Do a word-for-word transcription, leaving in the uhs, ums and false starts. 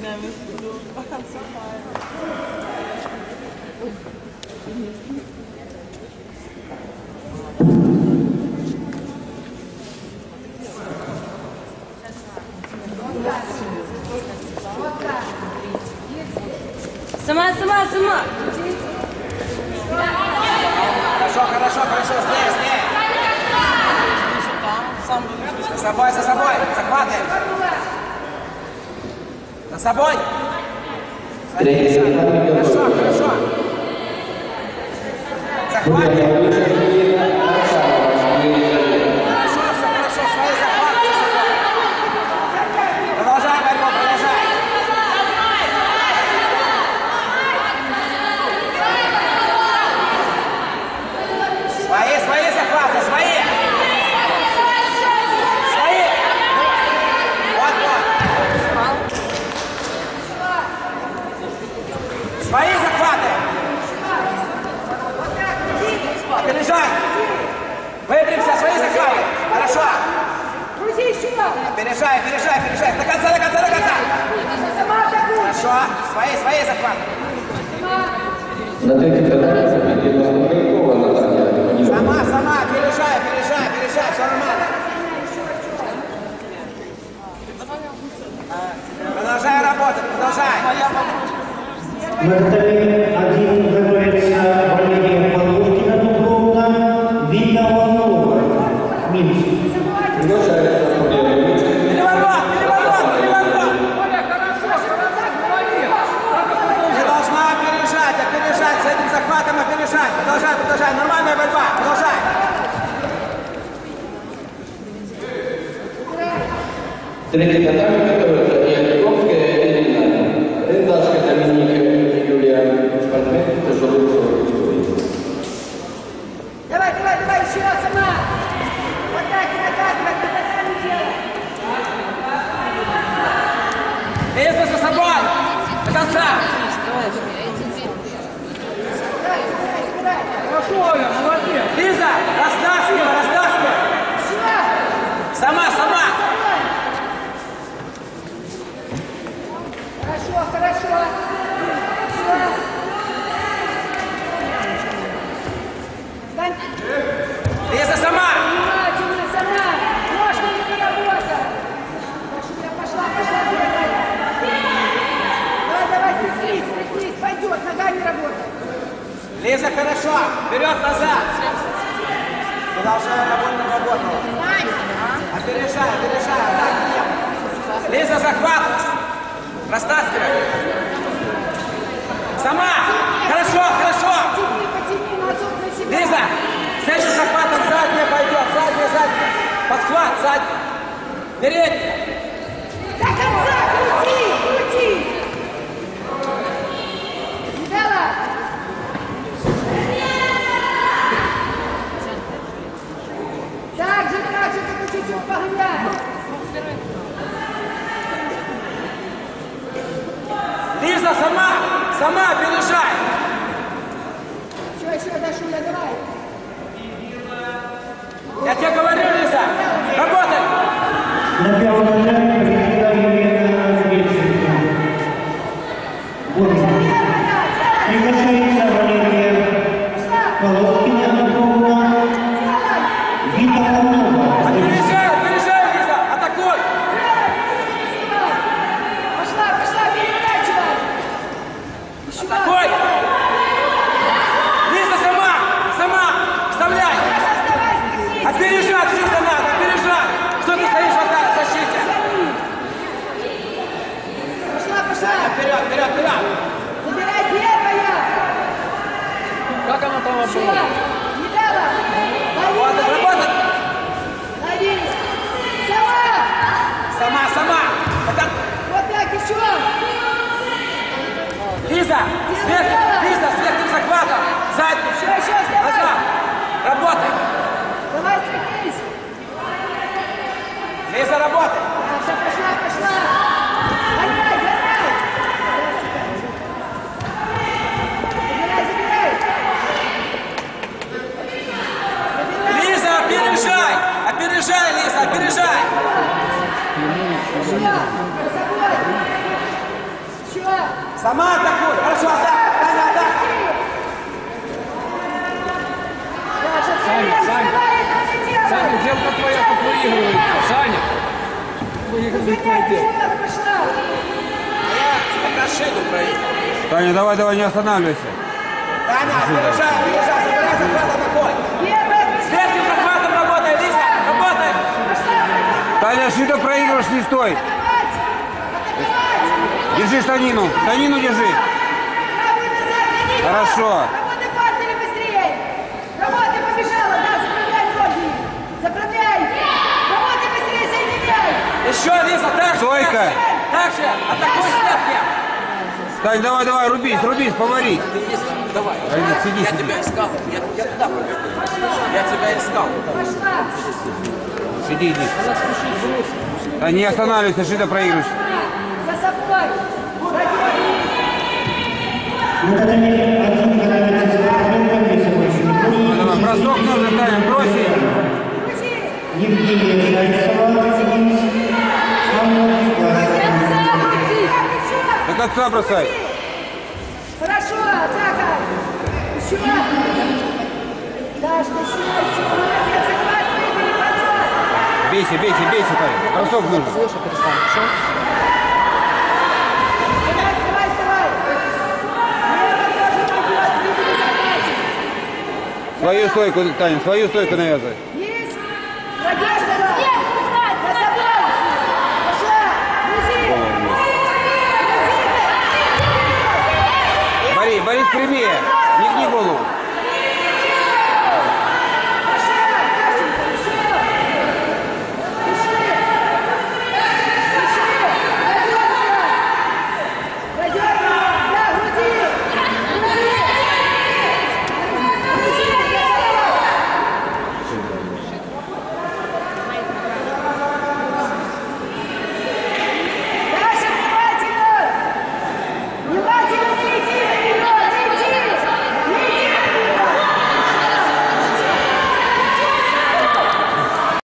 Сама, сама, сама. Хорошо, хорошо, хорошо, здесь, здесь. За собой, за собой, захватываем. За собой. Хорошо, хорошо. Захватываем. Хорошо, все хорошо, свои захватываем. Продолжай борьбу, продолжай. Свои, свои захваты, свои. Свои. Вот, вот. Свои захваты. Опережай. Выпрямься, свои захваты. Хорошо. Опережай, опережай, опережай. До конца, до конца, до конца. Хорошо. Свои, свои захваты. Сама, сама, опережай, опережай, опережай, все нормально. Продолжай работать, продолжай. На столе один готовится Валерия Полушкина, Дубровна, Вита Волнова, Минск. Переворот, переворот, переворот. Ты должна опережать, опережать, с этим захватом опережать. Продолжай, продолжай, нормальная борьба, продолжай. Третий татами готовится и Олеговская, и Элина. Рендашка, Доминика, Юлия, Шпальмет, Тяжелый. Давай, давай, давай, еще раз сама. Вот так, вот так, вот так, не делай. Лиза за собой, до конца. Хорошо, молодец. Лиза, растаскивай, растаскивай. Сама, сама. Хорошо, хорошо. Встань. Лиза, сама. Внимательно, сама. Ножками не работа. Пошла, пошла, давай. Давай, давай, приснись, приснись, пойдет, нога не работает. Лиза, хорошо. Вперед, назад. Продолжай работать, работать. Опережай, опережай. Так, нет. Лиза, захват. Растаскивай. Сама. Хорошо, хорошо. Потяни, потяни, назад на себя. Лиза, с этим захватом задняя пойдет. Задняя, задняя. Подхват, задняя. Передняя. До конца, крути, крути. Не дала. Так же, так же, как чуть-чуть погнать. Лиза, сама. Сама опережай. Еще, еще, Дашуля, давай. Я тебе говорю, Лиза. Работай. На первом этапе победила Елена Вечерка. Приглашается Валерия Полушкина, Дубровна, Вита Волнова. Опережай, опережай, Лиза. Атакуй. Пошла, пошла, переворачивай. Еще. Атакуй. Лиза, сама. Сама. Вставляй. Опережать, Лиза, надо. Опережать. Что ты стоишь в защите? Пошла, пошла. Вперед, вперед, вперед. Забирай первая. Как она там Еще. была? Не дала. Лови, Работать, лови. работать. Лови. Сама. Сама, сама. Это... Вот так, еще. Лиза, сверх, Лиза, сверх этим захватом. Задний. Еще, еще, вставай. Назад. Работай. Давай, трепись. Лиза, работай. А, все, пошла, пошла. Гоняй, гоняй. Забирай, забирай. Лиза, опережай. Опережай, Лиза, опережай. Пошла, за собой. Сама атакуй. Хорошо, атака. Таня, атака. Саня, Саня. Саня, сделка твоя, тут выигрывает. Саня. Выигрывает твое дело. Это шиду проиграл. Таня, давай, давай, не останавливайся. Таня, опережай, опережай, забирай захват атакуй. С верхним захватом работай, Лиза, работай. Таня, Шида, проигрываешь, не стой. Держи станину, станину держи. Хорошо. Работай партнеры быстрее! Работай, побежала! Да, заправляй ноги! Заправляй! Работай быстрее, соединяй! Еще, Лиза, так же. Стойка. Так же, атакуй с верхним. Тань, давай, давай, рубись, рубись, повори. Давай. Альбин, сиди, Я сиди. тебя искал. Я, я туда побегу. Я тебя искал. Пошла! Сиди, иди. Тань, не останавливайся, Шида, проигрываешь. За собой! Задержи! Наконец, один нравится спортсменкам, если больше не будет. Давай, бросок нужен, Таня, бросить. Крути! Евгения Зайцева, Анна Николаевна. Так отца бросай. Хорошо, Захар! Еще! Даш, начинай! Молодец, захватывай, перехватывай! Бейся, бейся, бейся, Таня. Бросок нужен. Давай, давай, давай! Лево тоже пойдет, двигай, давай! Свою стойку, Таня, свою стойку навязывай. Есть! Надежда! За собой! Пошла! Грузи! Борис, Борис, прямее. Не гни голову.